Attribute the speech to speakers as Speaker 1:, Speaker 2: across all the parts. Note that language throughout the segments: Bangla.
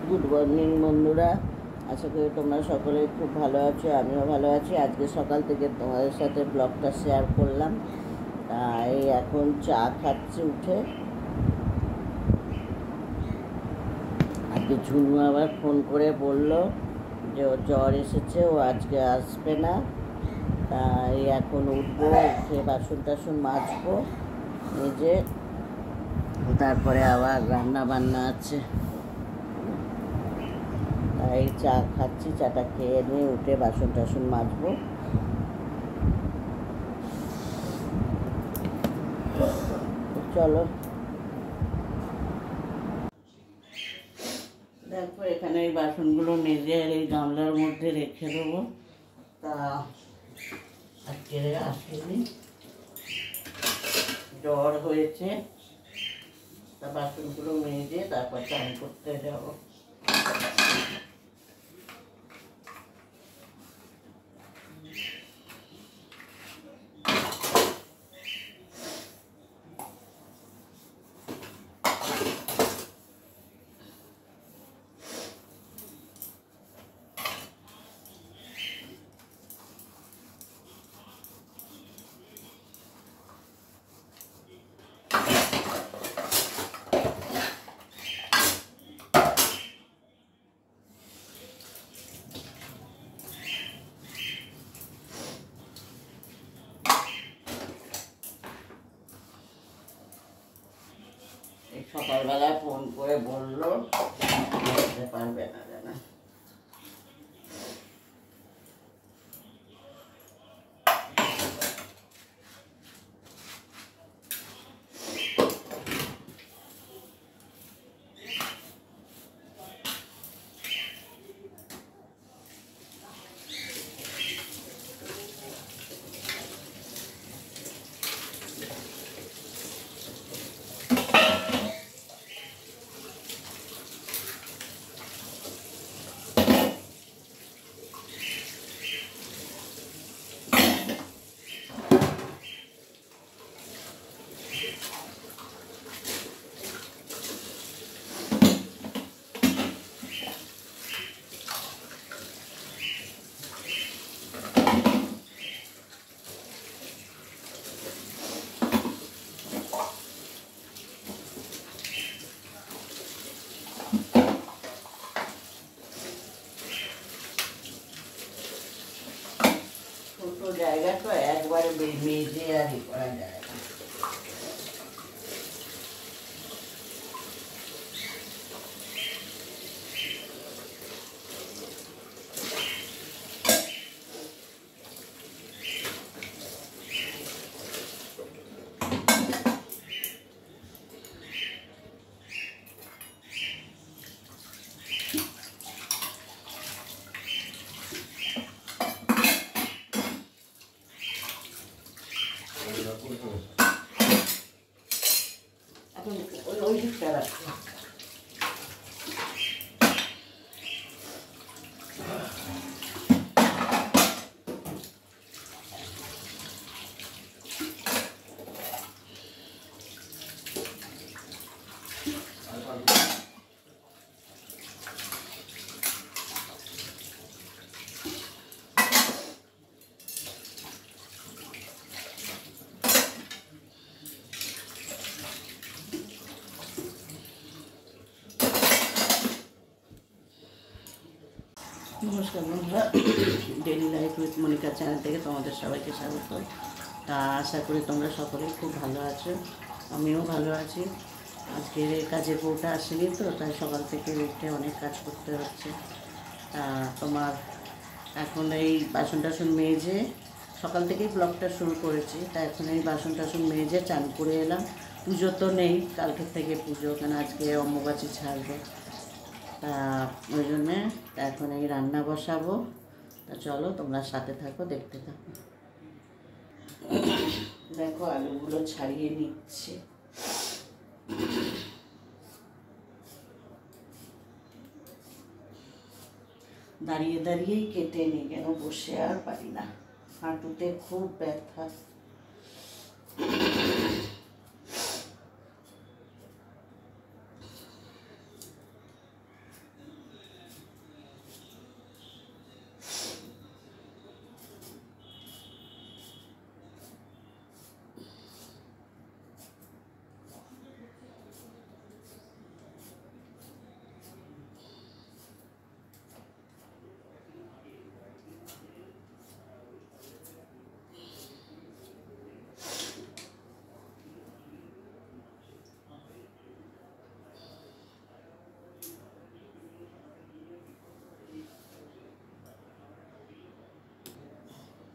Speaker 1: গুড মর্নিং বন্ধুরা, আশা করি তোমরা সকলে খুব ভালো আছো। আমিও ভালো আছি। আজকে সকাল থেকে তোমাদের সাথে ব্লগটা শেয়ার করলাম। তাই এখন চা খাচ্ছি উঠে। আজকে ঝুনু আবার ফোন করে বলল যে ওর জ্বর এসেছে, ও আজকে আসবে না। তাই এখন উঠবো, উঠে বাসন টাসন মাজবো, মেজে তারপরে আবার রান্না বান্না আছে। তাই চা খাচ্ছি, চাটা খেয়ে নিয়ে উঠে বাসন টাসন মাজবো। চলো, দেখো এখানে এই বাসনগুলো মেজে এই গামলার মধ্যে রেখে দেবো। তা আজকে আসেনি, জ্বর হয়েছে। তা বাসনগুলো মেজে তারপর চান করতে যাবো। সকালবেলা ফোন করে বললো আসতে পারবে না জানা। ছোট জায়গা তো একবারে মেজে আর ই করা যায় না। এখন ওই দিকটা রাখবো। নমস্কার বন্ধুরা, daily life with Monika channel থেকে তোমাদের সবাইকে স্বাগত। তা আশা করি তোমরা সকলেই খুব ভালো আছো, আমিও ভালো আছি। আজকে কাজের বউটা আসেনি তো, তাই সকাল থেকে উঠে অনেক কাজ করতে হচ্ছে। তা তোমার এখন এই বাসন টাসন মেজে সকাল থেকেই ব্লগটা শুরু করেছি। তা এখন এই বাসন টাসন মেজে চান করে এলাম। পুজো তো নেই, কালকের থেকে পুজো, কেন আজকে অম্বুবাচী ছাড়বে। তা ওই জন্যে এখন এই রান্না বসাবো। তা চলো তোমরা সাথে থাকো, দেখতে থাকো। দেখো আলুগুলো ছাড়িয়ে নিচ্ছি। দাঁড়িয়ে দাঁড়িয়েই কেটে নিই, কেন বসে আর পারি না, হাঁটুতে খুব ব্যথা।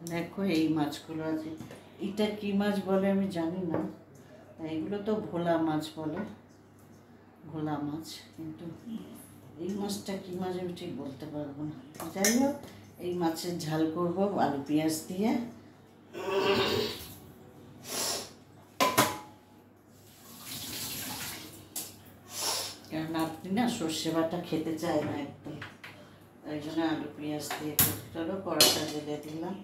Speaker 1: দেখো এই মাছগুলো আছে, এটা কি মাছ বলে আমি জানি না, এগুলো তো ভোলা মাছ বলে, ভোলা মাছ, কিন্তু এই মাছটা কি মাছ আমি ঠিক বলতে পারবো না। যাই হোক, এই মাছের ঝাল করব আলু পেঁয়াজ দিয়ে। কারণ আপনি না সর্ষে বাটা খেতে চায় না একদম, তাই জন্য আলু পেঁয়াজ দিয়ে। চলো কড়াটা ঢেলে দিলাম।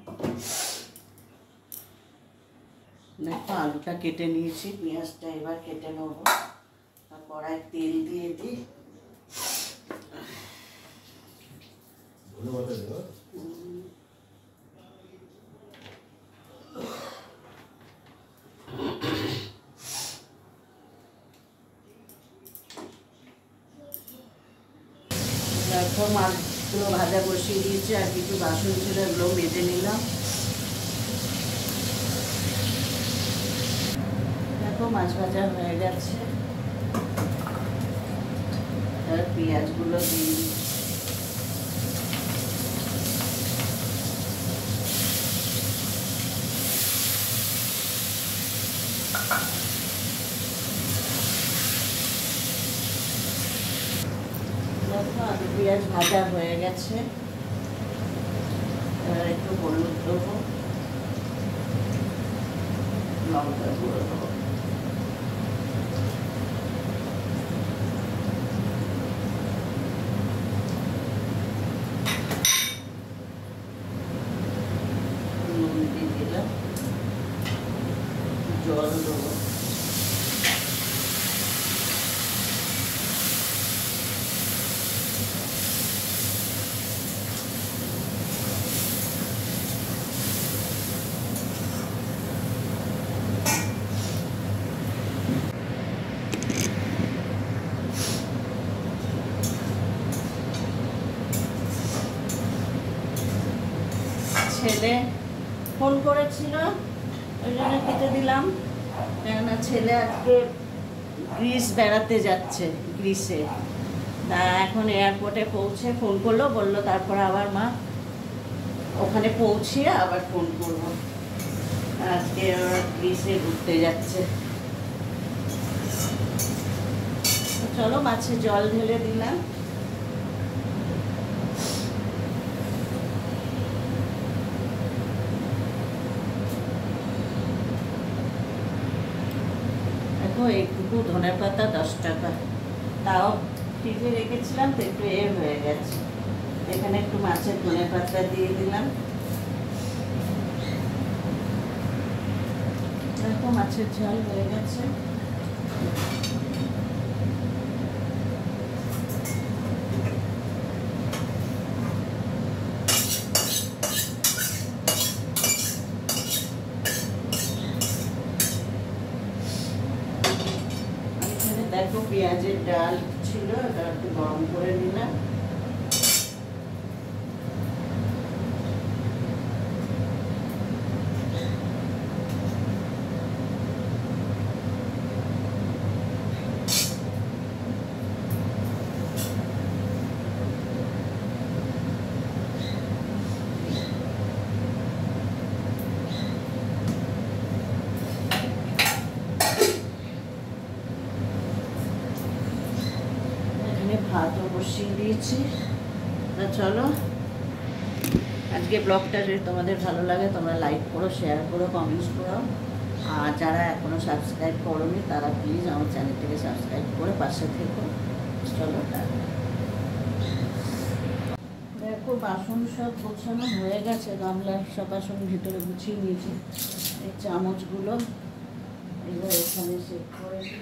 Speaker 1: দেখো আলুটা কেটে নিয়েছি, পেঁয়াজটা এবার কেটে নেবো। কড়ায় তেল দিয়ে দিই। দেখো মাছগুলো ভাজা বসিয়ে দিয়েছি, আর কিছু বাসন ছিল এগুলো মেজে নিলাম। দেখো মাছ ভাজা হয়ে গেছে, আর পেঁয়াজগুলো দিয়ে দেখো আলু পেঁয়াজ ভাজা হয়ে গেছে। এবার একটু হলুদ দেবো, লঙ্কা গুঁড়ো দেবো, নুন দিয়ে দিলাম, জল দেবো। ছেলে ফোন করেছিল, ওই জন্য কেটে দিলাম। কেননা ছেলে আজকে গ্রিস বেড়াতে যাচ্ছে, গ্রিসে। তা এখন এয়ারপোর্টে পৌঁছে ফোন করলো, বললো তারপর আবার মা ওখানে পৌঁছিয়ে আবার ফোন করবো। আজকে ওরা গ্রিসে ঘুরতে যাচ্ছে। চলো মাছে জল ঢেলে দিলাম। দেখো এইটুকু ধনে পাতা 10 টাকা, তাও ফ্রিজে রেখেছিলাম তো একটু হয়ে গেছে। এখানে একটু মাছের ধনে পাতা দিয়ে দিলাম। দেখো মাছের ঝাল হয়ে গেছে। দেখো পেঁয়াজের ডাল ছিল, ওটা একটু গরম করে নিলাম। ভাতও বসিয়ে দিয়েছি। তা চলো, আজকে ব্লগটা যদি তোমাদের ভালো লাগে তোমরা লাইক করো, শেয়ার করো, কমেন্টস করো। আর যারা এখনও সাবস্ক্রাইব করোনি তারা প্লিজ আমার চ্যানেলটাকে সাবস্ক্রাইব করে পাশে থেকো। চলো দেখো বাসন সব গোছানো হয়ে গেছে, গামলার সব বাসন ভিতরে গুছিয়ে নিয়েছি। এই চামচগুলো এবার এখানে সেট করে দিই।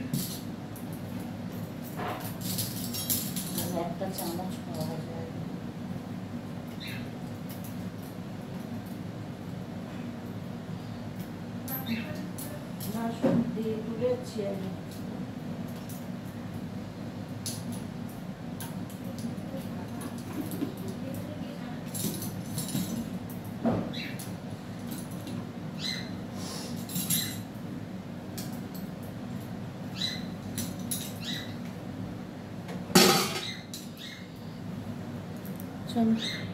Speaker 1: একটা চামচ পাওয়া যায় না, সব দিয়ে তুলেছি আমি। চলো।